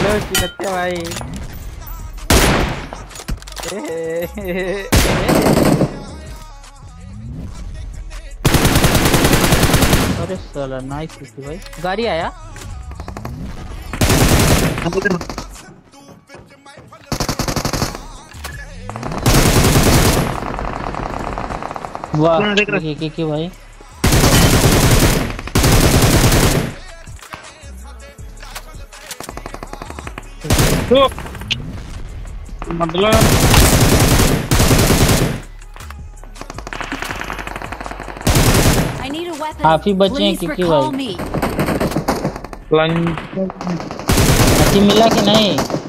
Hello चिनत्या भाई। अरे साला नाइस किसी भाई। गाड़ी आया वाह की भाई। तो मतलब काफी बचे हैं क्योंकि भाई लंच अच्छी मिला कि नहीं।